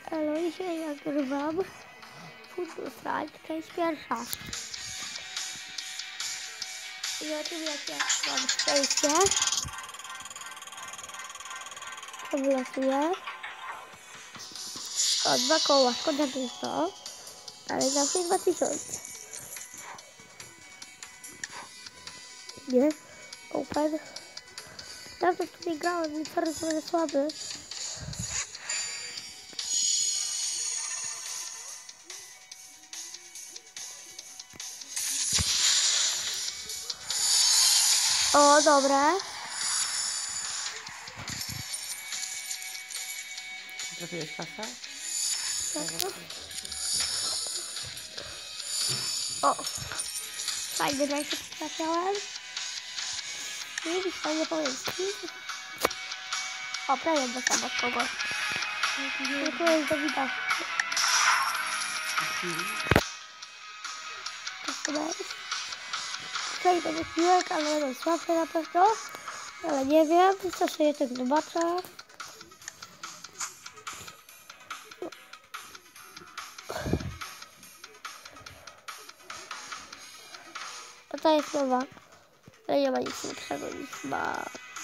Elo, dzisiaj nagrywam Football Strike, część pierwsza. I o tym jak ja mam szczęście, to wylosuję. O, 2 koła, szkoda tylko, ale zawsze 2000. Nie, open. Dawno w to nie grałem, i bardzo słaby. O, dobra. Trafiłeś kasę? O, fajny rękę trafiałem. I fajnie powiedz. O, prawie do sama kogoś. To jest do widać. Tutaj to jest piłek, ale jeden słabszy na pewno. Ale nie wiem, co sobie jeszcze zobaczę. A to jest nowa. Ale nie ma nic lepszego niż ma.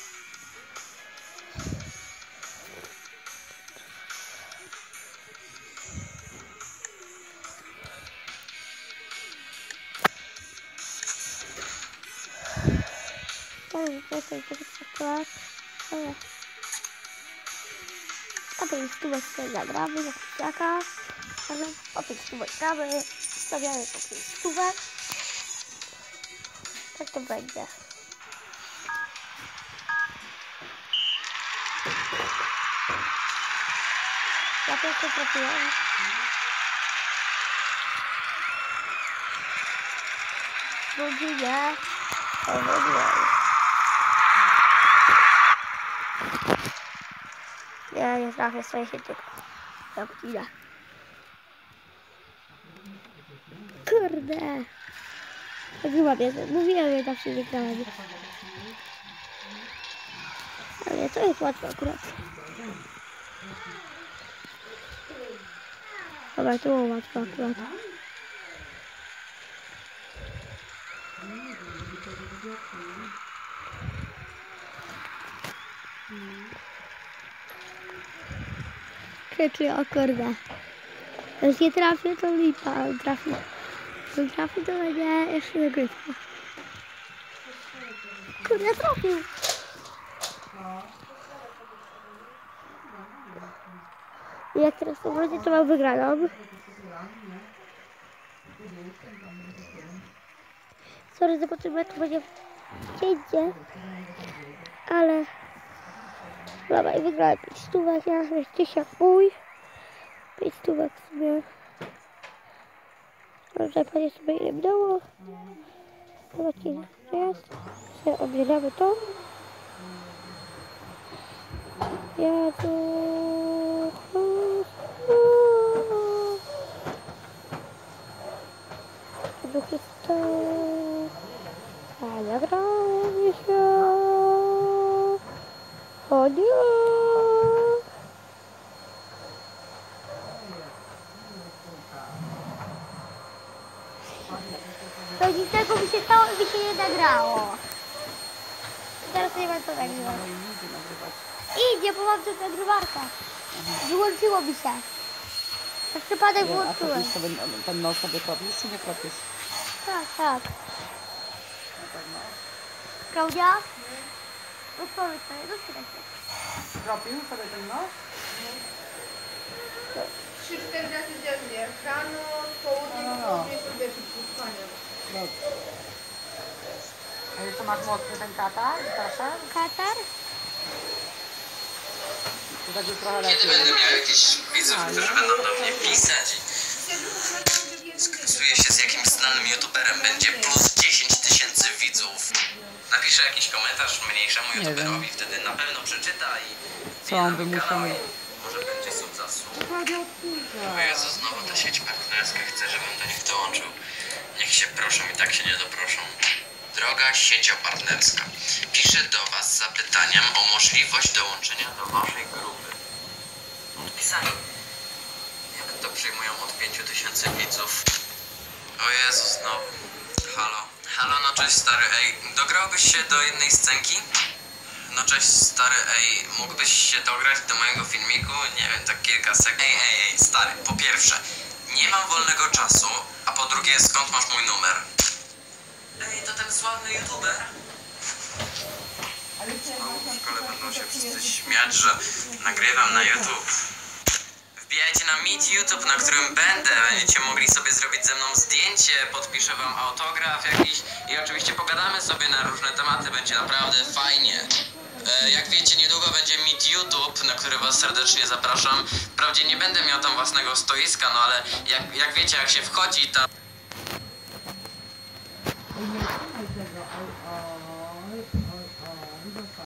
A to jest stówek sobie zagramy, na kuciaka. Ale o tych stówek gramy, stawiamy po 5 stówek. Tak to będzie. Ja pierwszy trafiłem. Drugi nie. O, nie trafię swoje się tylko. Tak chwila. Kurde. Tak chyba bierze. Mówiłem, że zawsze nie grałem. Ale to jest łatwe akurat. Dobra, to było łatwe akurat. Krzyczy o kurde. Jak nie trafię, to lipa. Trafi. Jak trafi, to będzie jeszcze nagrywka. Kurde, trafił. I jak teraz to będzie, to mam wygraną. Sorry, zobaczymy, jak to będzie cięcie. Ale... Dobra, i wygrałem 5 stówek, ja jeszcze mój. 5 stówek sobie. Może panie sobie ile minęło. Zobaczcie, co jest. Sobie odbieramy to. Do Chrysta. A ja grałem się. O nie. To nic tego mi się stało i mi się nie nagrało. Teraz nie wiem co nagrywać. Idzie, bo mam też nagrywarkę. Wyłączyło mi się. Na przypadek włączyłem. A sobie ten nos sobie kropisz, czy nie kropisz? Tak, tak. Klaudia? Odpowiedz sobie, do się. Kropił sobie ten nos? 3-4 razy dziennie. Rano, południe, południe, sobie spania. A jeszcze masz mocny ten katar, proszę? Katar? To tak już trochę lepiej. Kiedy będę miał jakichś widzów, którzy będą do mnie pisać i skresuję się z jakimś znanym youtuberem, będzie plus 10 000 widzów. Napiszę jakiś komentarz mniejszemu youtuberowi, wtedy na pewno przeczyta i Co on by musiał... może będzie sub za sub. O Jezu, znowu ta sieć partnerska, chcę, żebym do nich dołączył. Niech się proszą i tak się nie doproszą. Droga siecią partnerska, piszę do Was z zapytaniem o możliwość dołączenia do Waszej grupy. Podpisanie. przyjmują od 5000 widzów. O Jezus, no. Halo. Halo, no cześć stary, ej, dograłbyś się do jednej scenki? No cześć stary, ej, mógłbyś się dograć do mojego filmiku? Nie wiem, tak kilka sekund. Ej, stary, po pierwsze, nie mam wolnego czasu, a po drugie, skąd masz mój numer? Ej, to ten sławny youtuber? W szkole będą się wszyscy śmiać, że nagrywam na YouTube. Wbijajcie na Meet YouTube, na którym będziecie mogli sobie zrobić ze mną zdjęcie, podpiszę wam autograf jakiś i oczywiście pogadamy sobie na różne tematy, będzie naprawdę fajnie. Jak wiecie, niedługo będzie Meet YouTube, na który was serdecznie zapraszam. Wprawdzie nie będę miał tam własnego stoiska, no ale jak wiecie, jak się wchodzi tam...